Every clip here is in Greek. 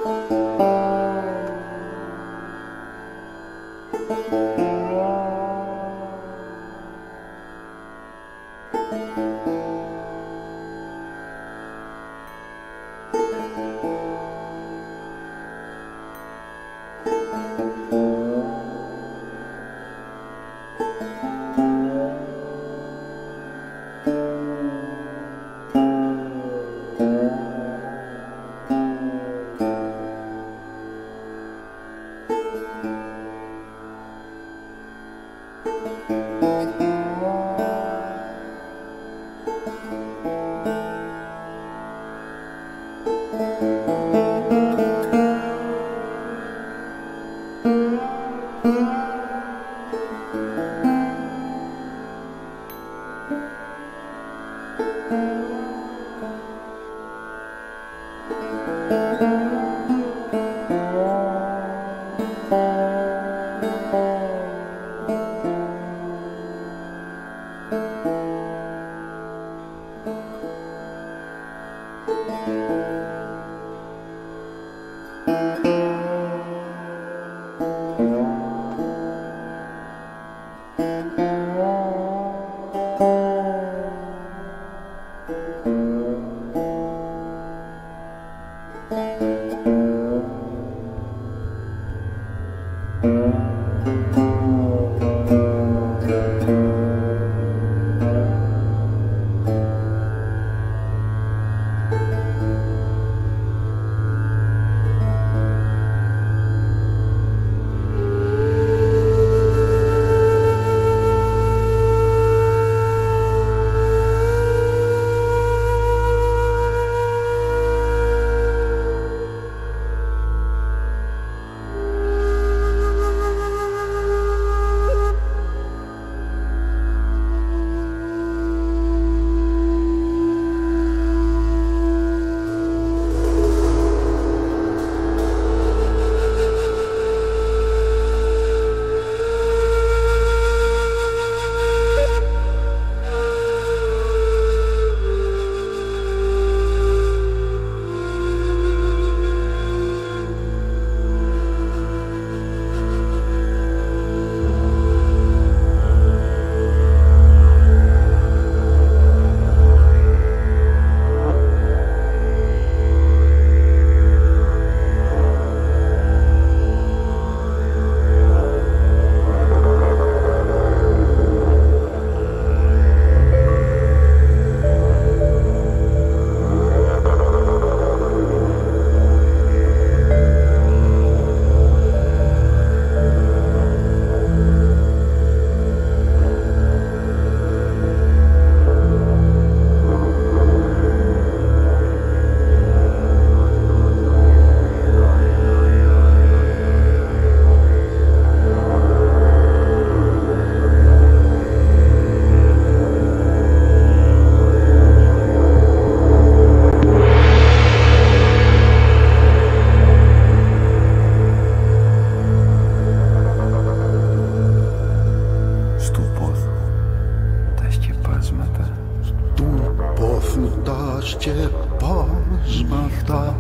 σκεπάσματα,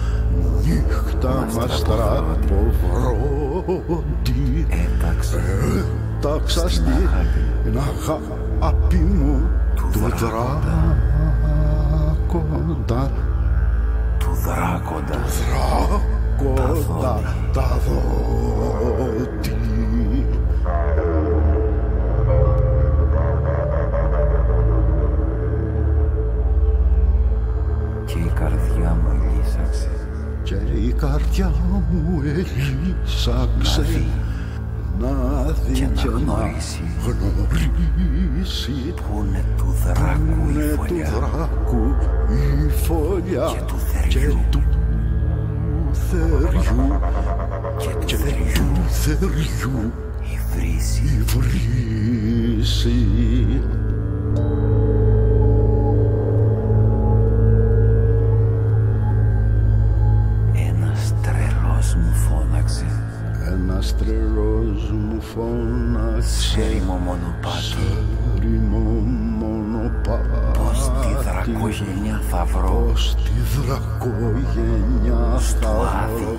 νύχτα μας τραποβρότη. Έταξα στην αγάπη μου του δράκοντα. Του δράκοντα τα δότη. Και η καρδιά μου ελίσαξε. Και η καρδιά μου ελίσαξε να δει και και να να γνωρίσει που είναι του δράκου η φωλιά η φωλιά και του θεριού και του θεριού η βρύση. η βρύση. Ένας τρελός μου φώναξε. Ένας τρελός μου φώναξε Σε ρημό μονοπάτι. Πως τη δρακογένεια θα βρω. Πως τη δρακογένεια θα βρω.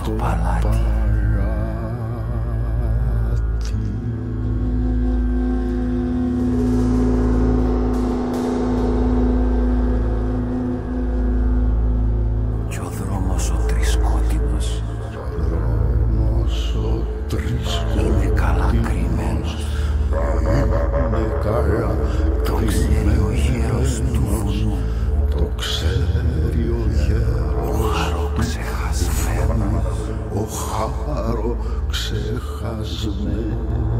στο παλάτι. Κι ο δρόμος ο τρισκότεινος είναι καλά κρυμμένος. Το ξέρει ο γέρος του βουνού. Το ξέρει ο γέρος. Ο χαροξεχασμένος. Ο χαροξεχασμένος.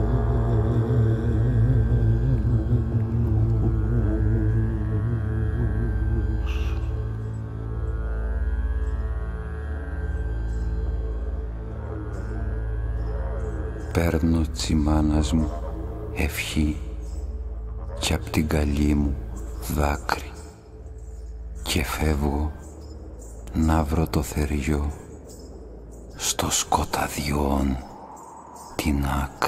Παίρνω της μάνας μου ευχή κι απ' την καλή μου δάκρυ και φεύγω να βρω το θεριό στο σκοταδιόν την άκρη.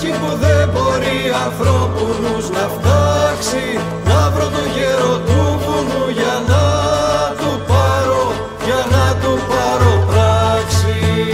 που δεν μπορεί ανθρώπινους να φτάξει, να βρω το γέρο του βουνού για να του πάρω, για να του πάρω πράξη.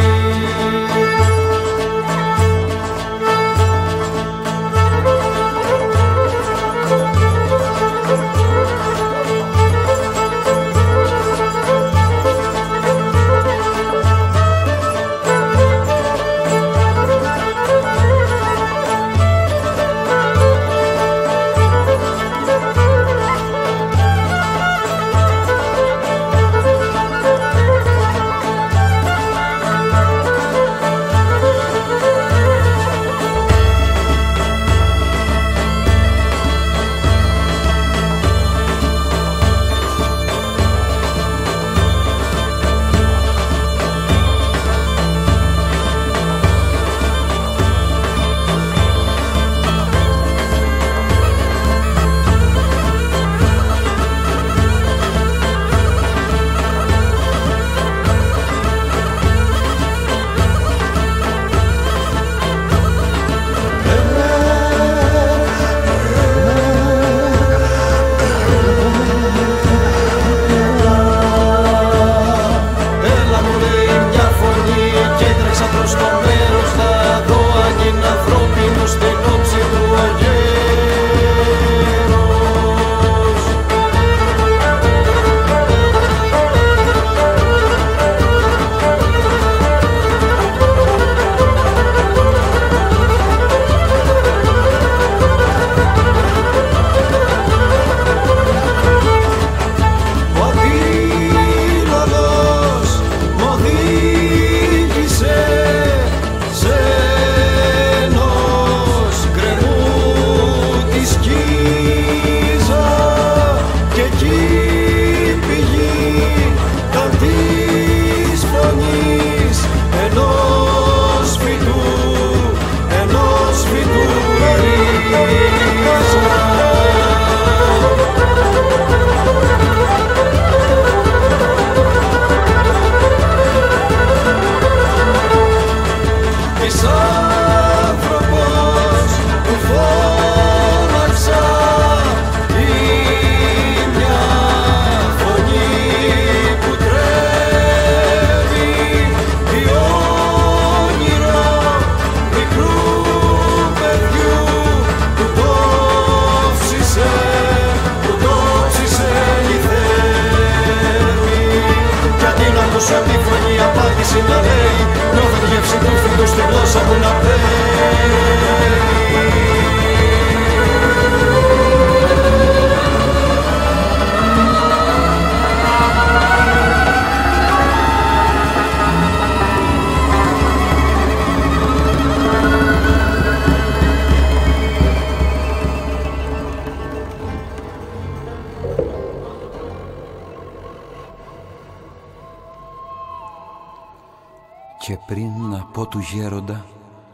Και πριν να πω του γέροντα,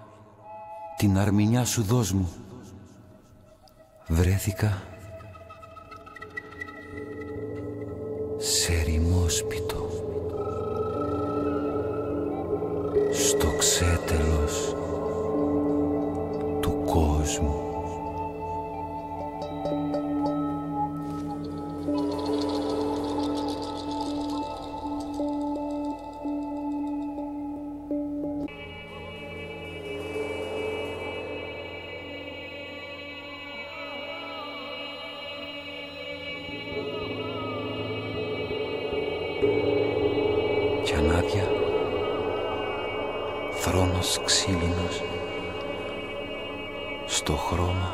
την αρμηνιά σου δώσ' μου, βρέθηκα σε ερημόσπιτο, στο ξέτελος του κόσμου. Κι ανάδια, θρόνος ξύλινος, στο χρώμα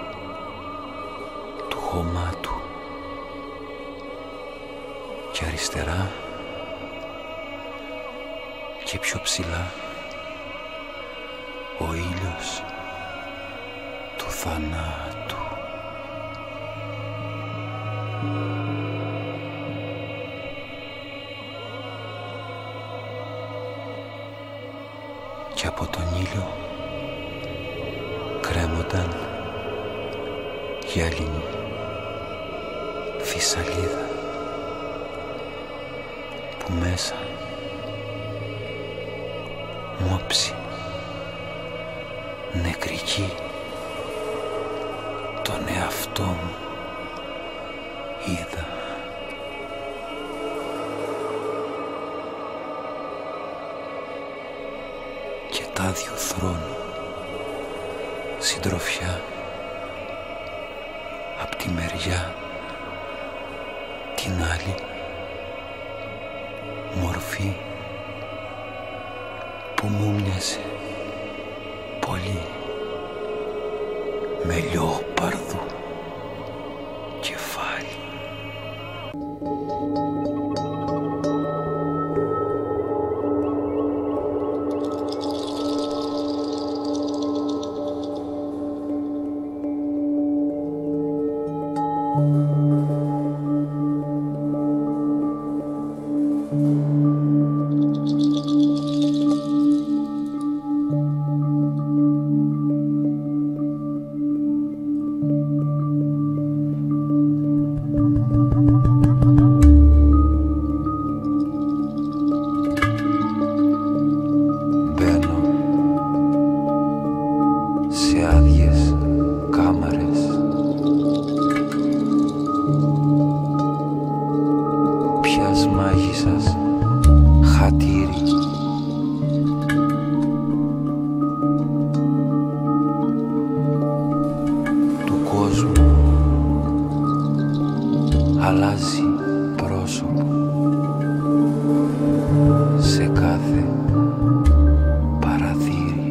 του χωμάτου. Και αριστερά και πιο ψηλά ο ήλιος του θανάτου. Και από τον ήλιο κρέμονταν γυάλινη φυσαλίδα που μέσα μόψη νεκρική τον εαυτό μου είδα. Και τάδιο θρόνου συντροφιά απ' τη μεριά την άλλη μορφή που μου μοιάζε πολύ με λιόπαρδου κεφάλι. Αλλάζει πρόσωπο σε κάθε παραθύρι.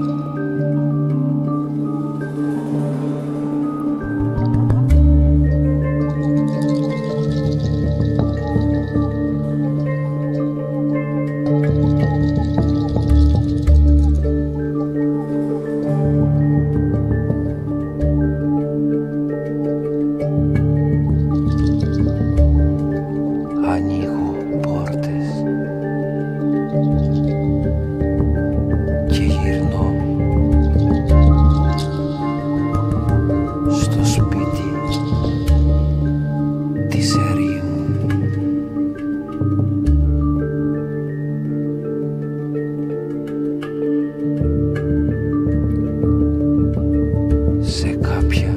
Ανοίγω πόρτες και γυρνώ στο σπίτι της ερήμου. Σε κάποια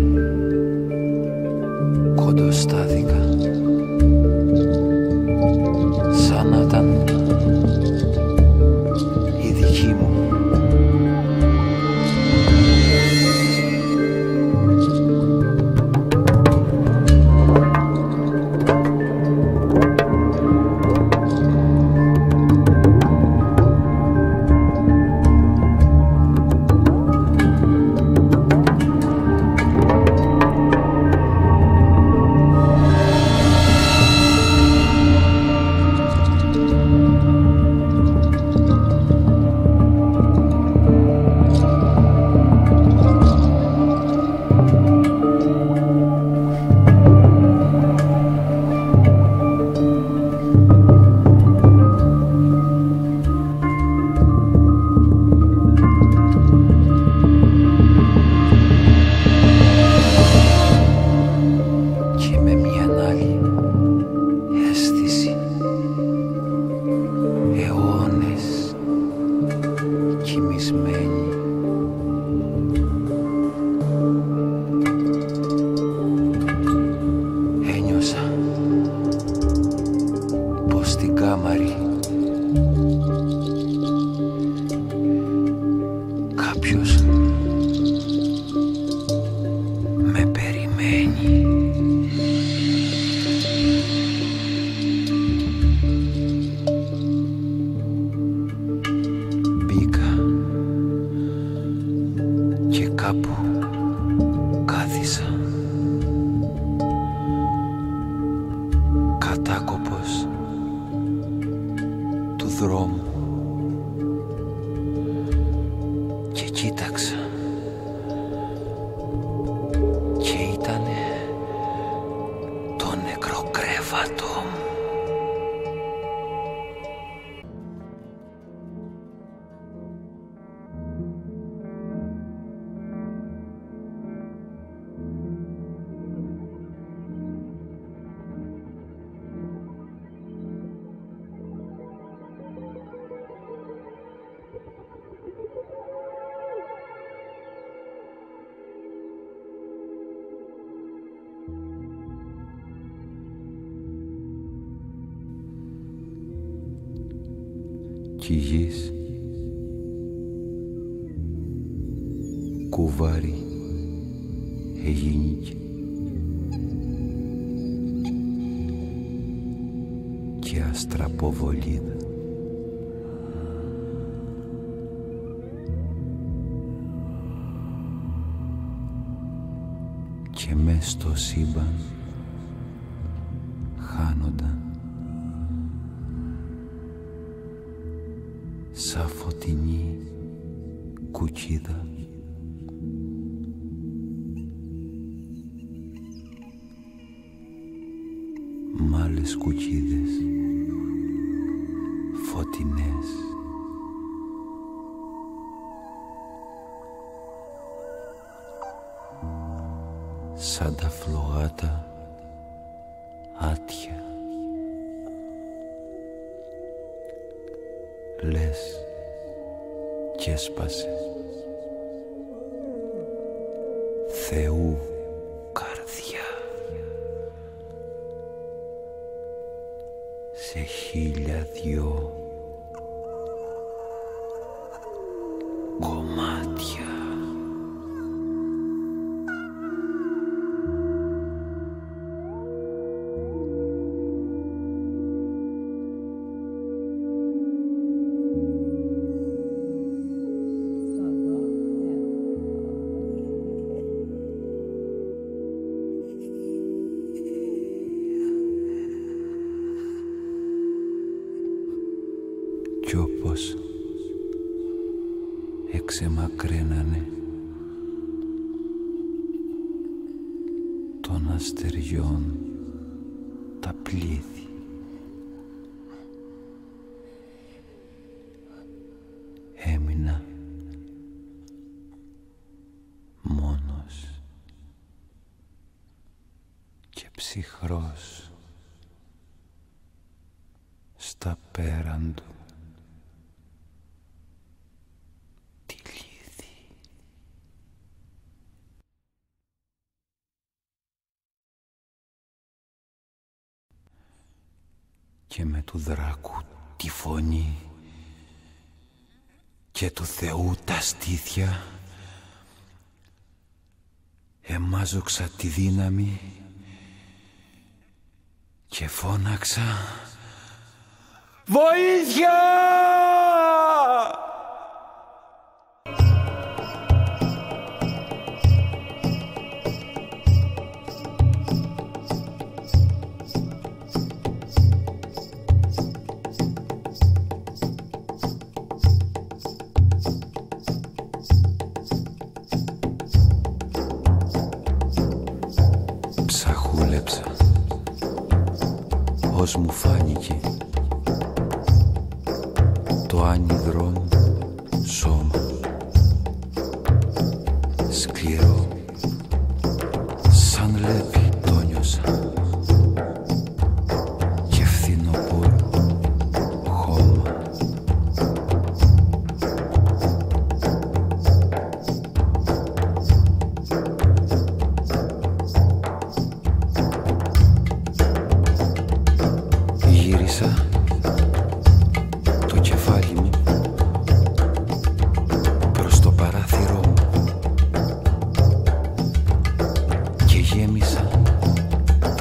κοντοστάδικα σαν να ήταν η δική μου. Ένιωσα πως στην κάμαρη κάποιος με περιμένει. Μπήκα και κάπου κάθισα κατάκοπος του δρόμου και κοίταξα και ήτανε το νεκροκρέβατο μου. κι η γης κουβάρι εγίνηκε και αστραποβολίδα. Και μες στο σύμπαν χάνονταν σαν φωτεινή κουκκίδα μ' άλλες κουκκίδες φωτεινές σαν τα φλογάτα άτια. Λες κι έσπασε Θεού καρδιά σε 1002 κομμάτια. Κι όπως εξεμακραίνανε των αστεριών τα πλήθη, έμεινα μόνος και ψυχρός στα πέραν του. Και με του δράκου τη φωνή και του Θεού τα στήθια εμάζωξα τη δύναμη και φώναξα «Βοήθεια!» Ψαχούλεψα ως μου φάνηκε το άνυδρό μου σώμα, σκληρό σαν λέπη το νιώσα και φθινοπόρο χώμα. Γύρισα το κεφάλι μου προς το παράθυρό μου και γέμισα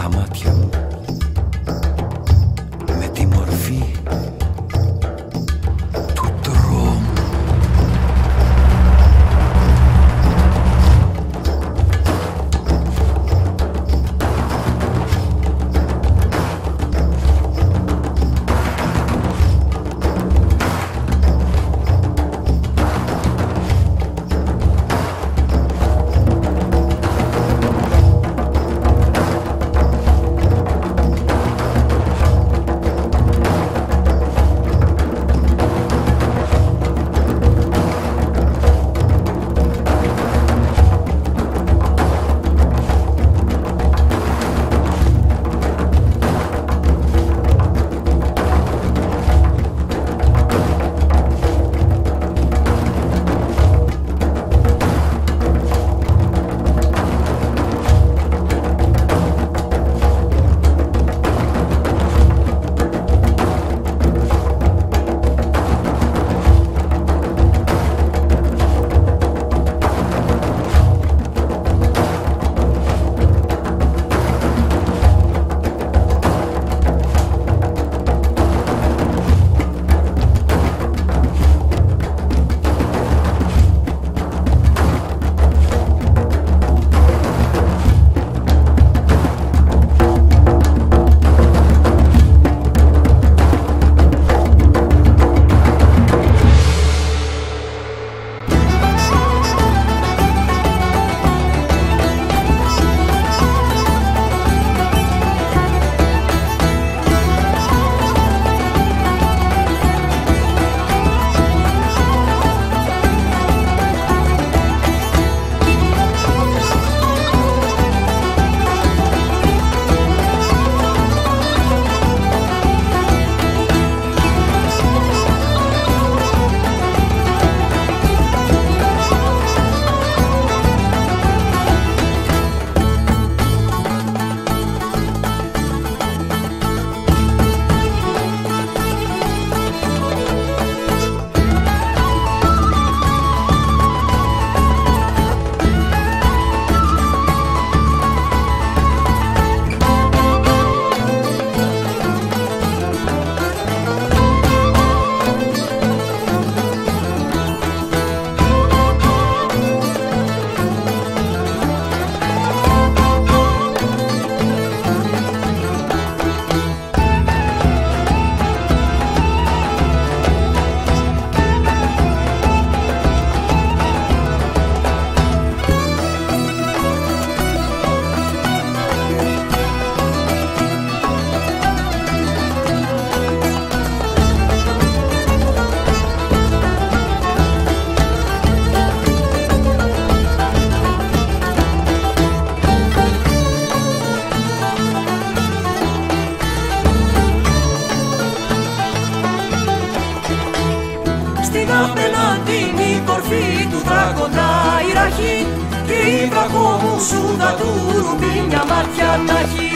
έχει και η βραχόμουσούδα του ρουμπίνια μάτια να έχει.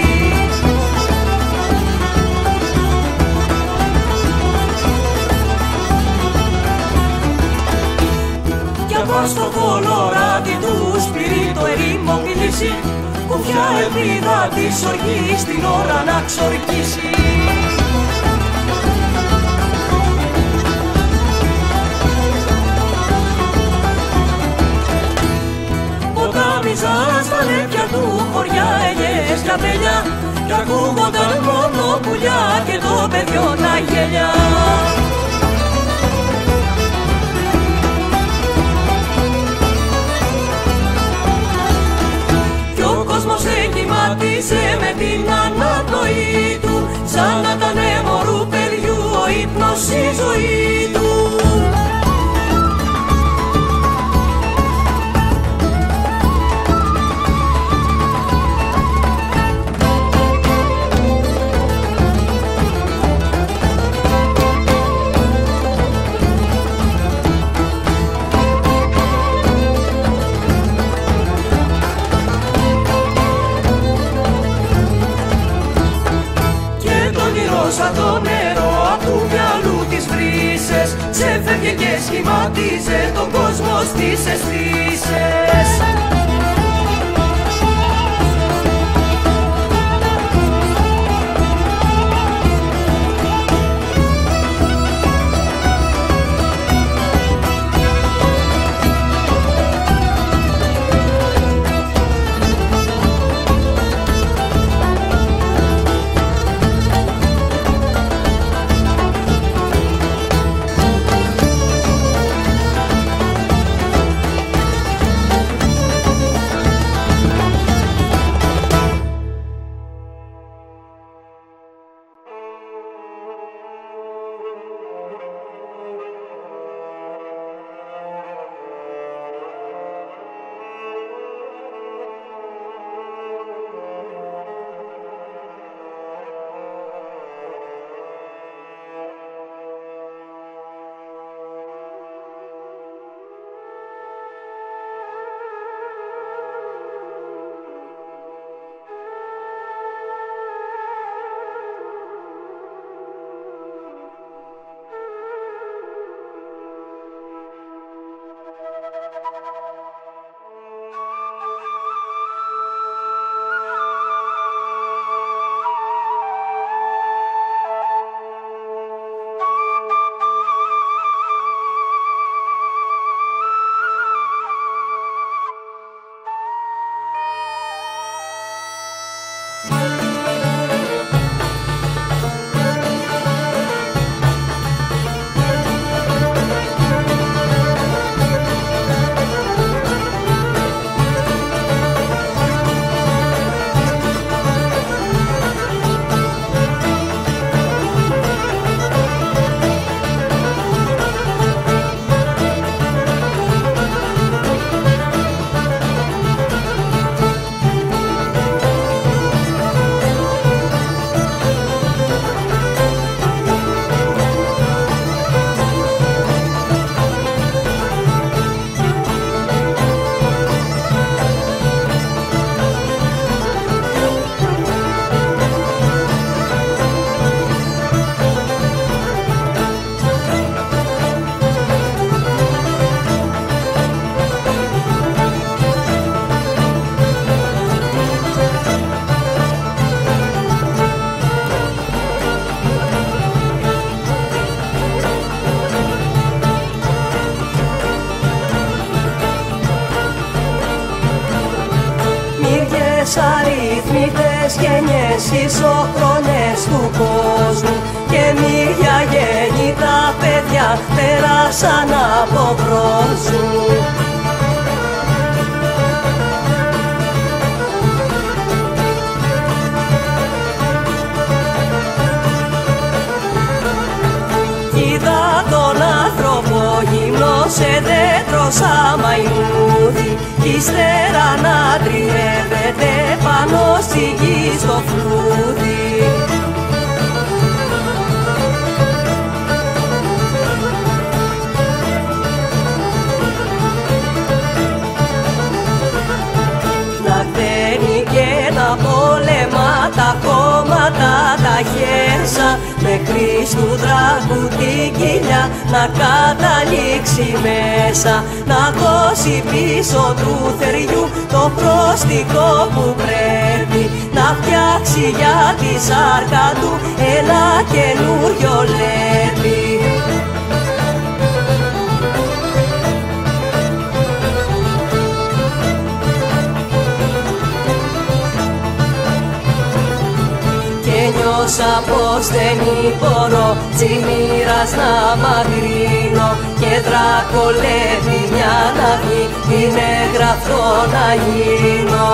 Κι απά στο κολοράδι του σπυρί το ερήμο μιλήσει, κουφιά ελπίδα της οργής την ώρα να ξορκίσει. Ποτάμιζαν στα λέπια του χωριά ελιές και αμπέλια κι ακούγονταν μόνο πουλιά και το παιδιό να γέλια. Κι ο κόσμος εγκυμάτιζε με την αναπνοή του, σαν να ήταν μωρού παιδιού ο ύπνος η ζωή του. Σαν το νερό απ' του μυαλού της βρύσες ξέφευγε και σχημάτιζε τον κόσμο στις αισθήσεις. Αριθμητές γενιές ισοχρόνες του κόσμου και μύρια γέννητα παιδιά πέρασαν από μπρος σου. Είδα τον άνθρωπο γυμνό σε δέντρο σαν μαϊμούδι κι ύστερα να τριεύεται πάνω στη γη στο φλούδι. Χριστού δράκου την κοιλιά να καταλήξει μέσα, να δώσει πίσω του θεριού το πρόστικο που πρέπει, να φτιάξει για τη σάρκα του ένα καινούριο λέπι. Νιώσα πως δεν μπορώ τσιμήρας να μαγρύνω και δρακολεύει μια να βγει, είναι γραφτό να γίνω.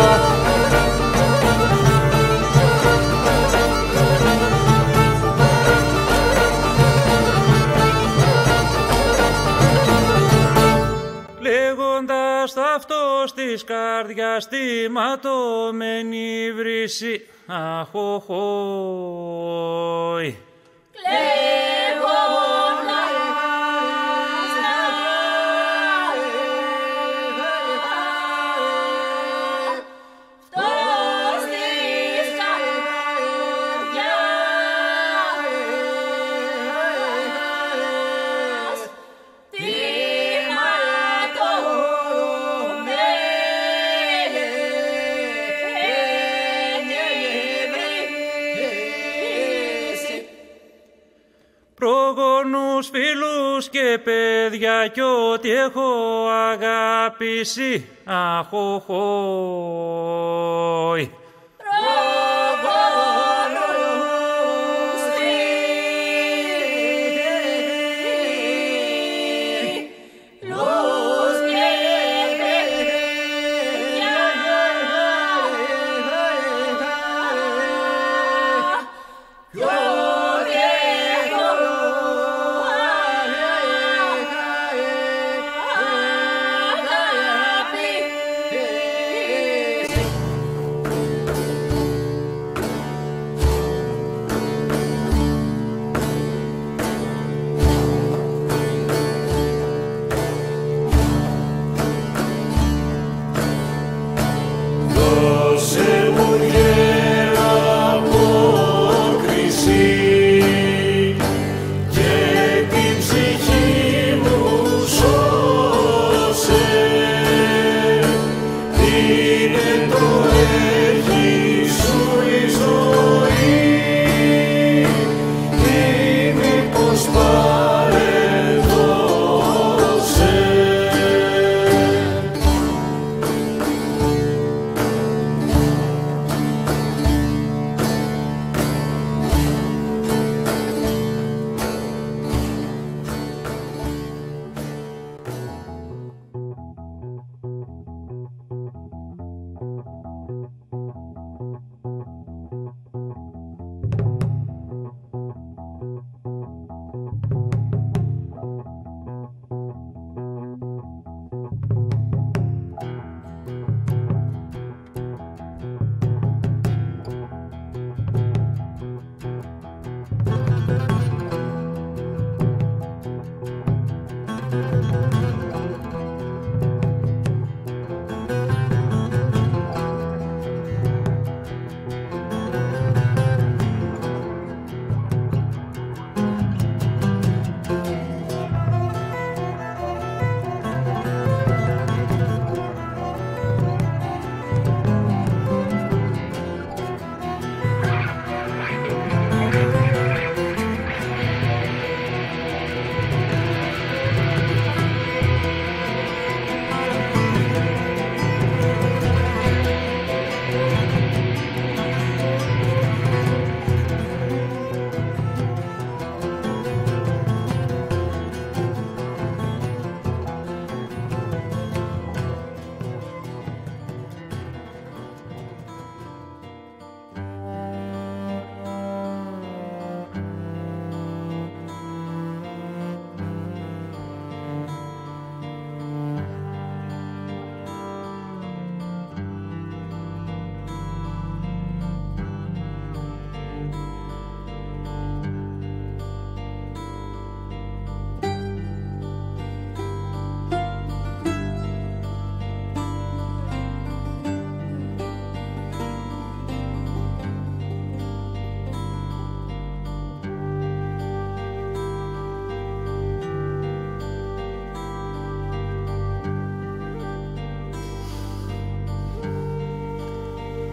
Λέγοντας ταυτός της καρδιάς τη ματωμένη βρύση, αχοχόι. Προγονούς, φίλους και παιδιά κι ό,τι έχω αγάπησει, αχοχόι.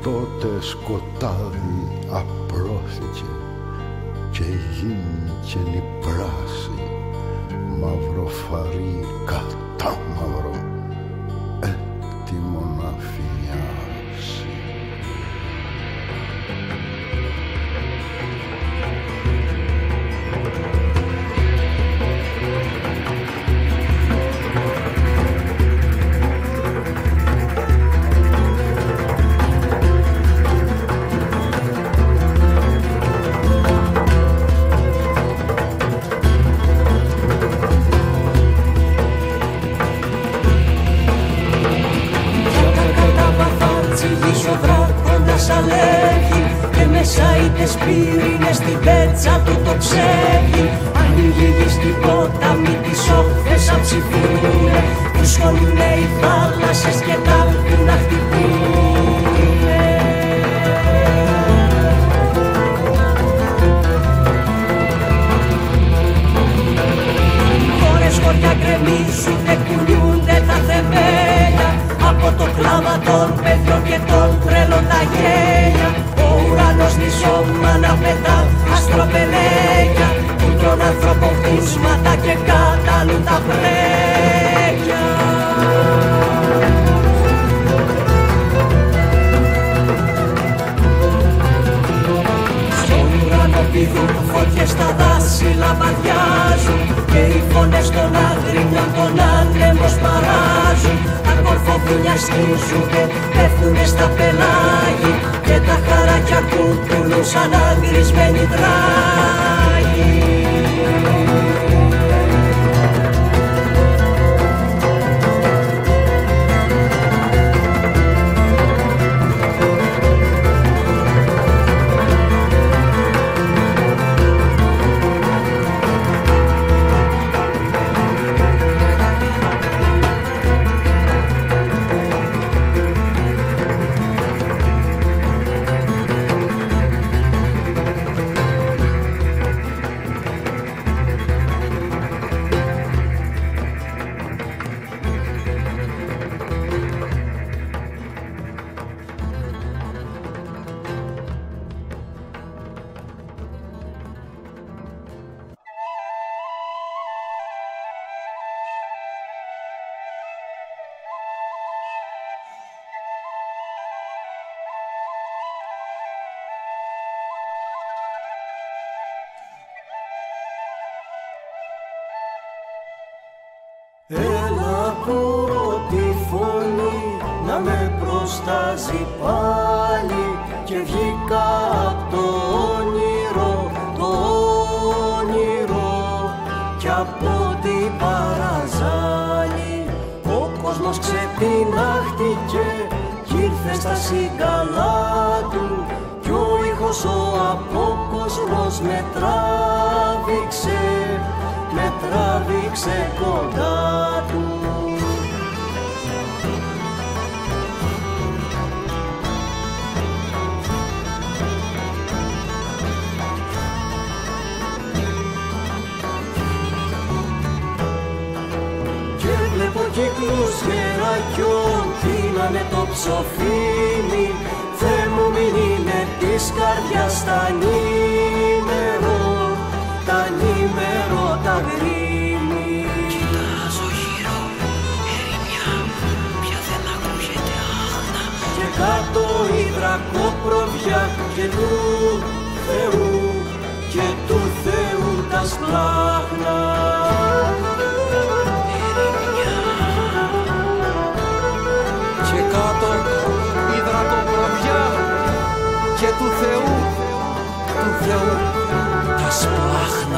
τότε σκοτάδι απρώθηκε και γίνηκε η πράση, μαύρο φαρί κατάμαυρο, έτοιμο να φιάσει. Και μεσαίτες πύρινες στην πέτσα του το ξέχει. Ανοίγει στην ποτάμι τις όχθες αψηφούνε, τους σχολούνε οι θάλασσες και τα να χτυπούνε. Χώρες χωριά γκρεμίζουνε, κουνιούνται τα θεμέλια από το κλάμα των παιδιών και των τρέλων τα γέλια. Ο ουρανός νησόμα να πετά αστροπελέκια που τον άνθρωπο χούσματα και κατάλλουν τα βρέκια. Στον ουρανό πηδούν φωτιές, στα δάση λαμπαδιάζουν και οι φωνές των αγρίμιων τον άνεμο σπαράζουν. Τα κορφοβούνια σκίζουνε, πέφτουνε στα πελάγι και τα χαράκια κουτουλούν σαν αγρισμένοι δράγοι. Έλα ακούω τη φωνή να με προστάζει πάλι και βγήκα απ' το όνειρο, κι από την παραζάλη ο κόσμος ξετινάχτηκε κι ήρθε στα σύγκαλά του κι ο ήχος ο απόκοσμος με τράβηξε κοντά του. Και βλέπω κύκλους γερακιών, πίνανε το ψοφίμι, Θεέ μου μην είναι της καρδιάς τα νήμερο, τα γρήμη. Κοιτάζω γύρω, ερημιά, πια δεν ακούγεται άχνα. Και κάτω η δρακόπροβια και του Θεού τα σπλάχνα. Ερημιά. Και κάτω η δρακόπροβια και του Θεού τα σπλάχνα.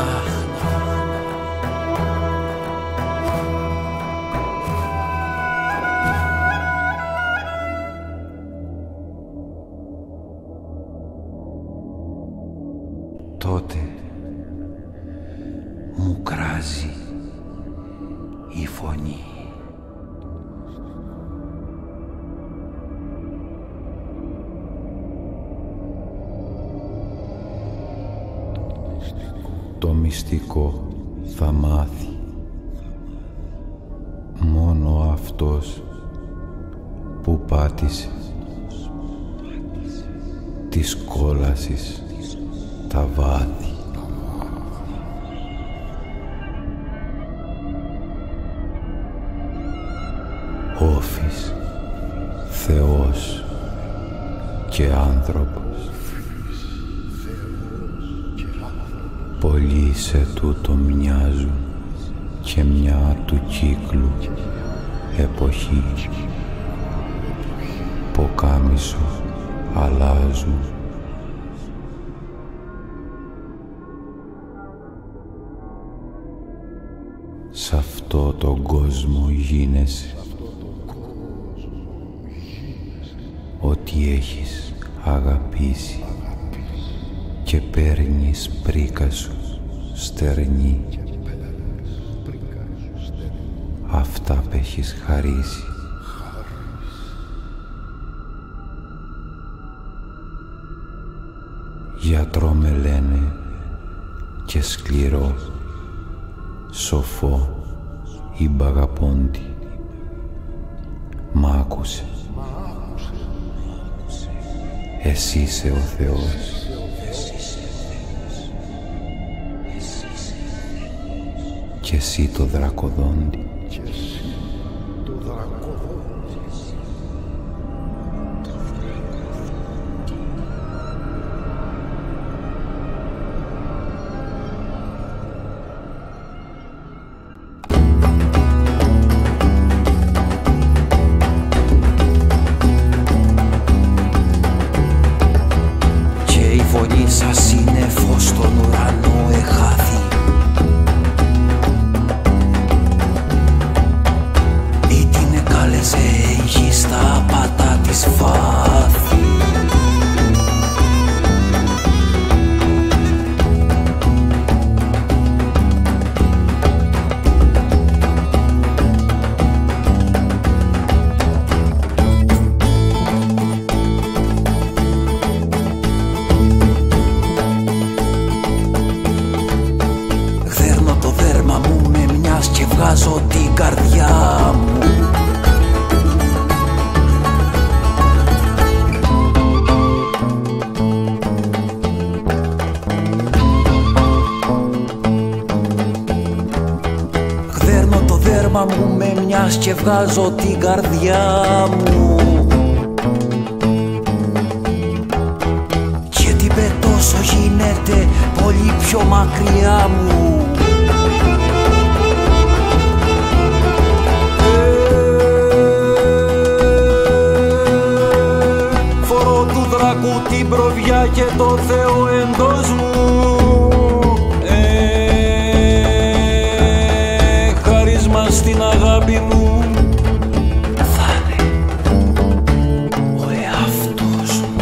Τότε μου κράζει η φωνή. Το μυστικό θα μάθει μόνο αυτός που πάτησε της κόλασης τα βάθη. Όφης, Θεός και άνθρωπος, πολλοί σε τούτο μοιάζουν και μια του κύκλου εποχή. Ποκάμισο αλλάζουν. Σ' αυτό τον κόσμο γίνεσαι ό,τι έχεις αγαπήσει και παίρνεις πρίκα σου στερνή αυτά που έχεις χαρίσει. Γιατρό με λένε και σκληρό, σοφό ή μπαγαπόντι. Μ' άκουσε. Εσύ είσαι ο Θεός. Και εσύ το δρακοδόντι. Σας είναι φως στον ουρανό εχάθη. Ή την εκάλεσε η γη στα πατά της βάθη. Και βγάζω την καρδιά μου. Γδέρνω το δέρμα μου με μιας και βγάζω την καρδιά μου. Και την πετώ όσο γίνεται πολύ πιο μακριά μου. Την προβιά και το Θεό εντός μου. Χάρισμα στην αγάπη μου. Θα είναι ο εαυτός μου.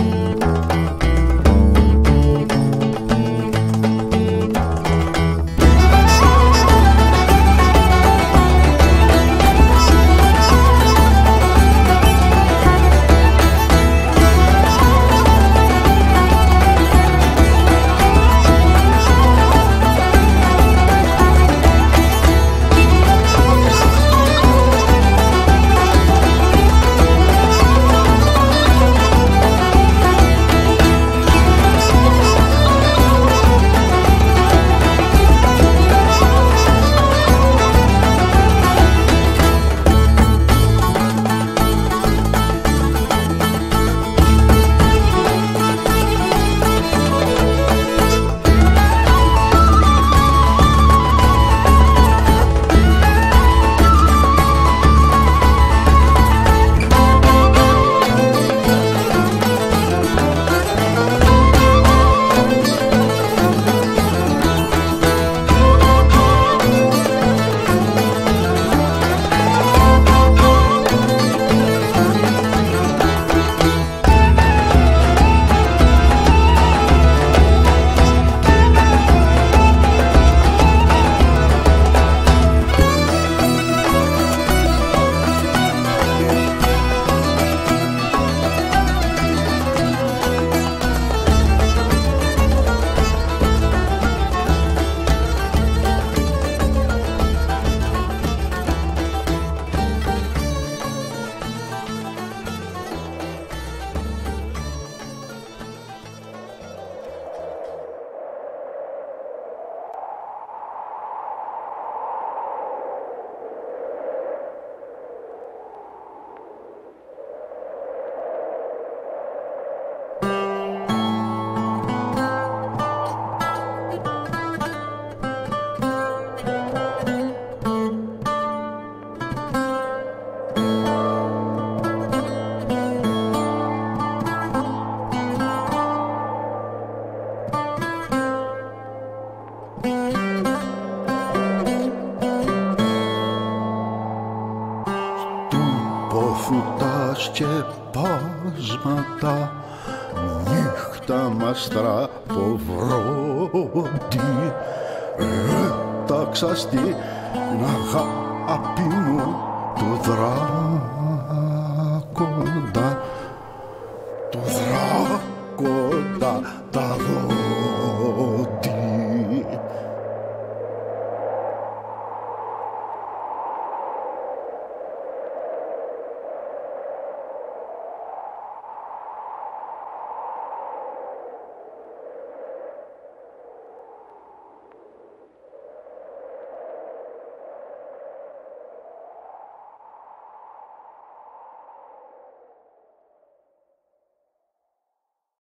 ξεπάσματα, νύχτα μαστρά ποβρότη, έταξα στην αγάπη μου του δράκοντα.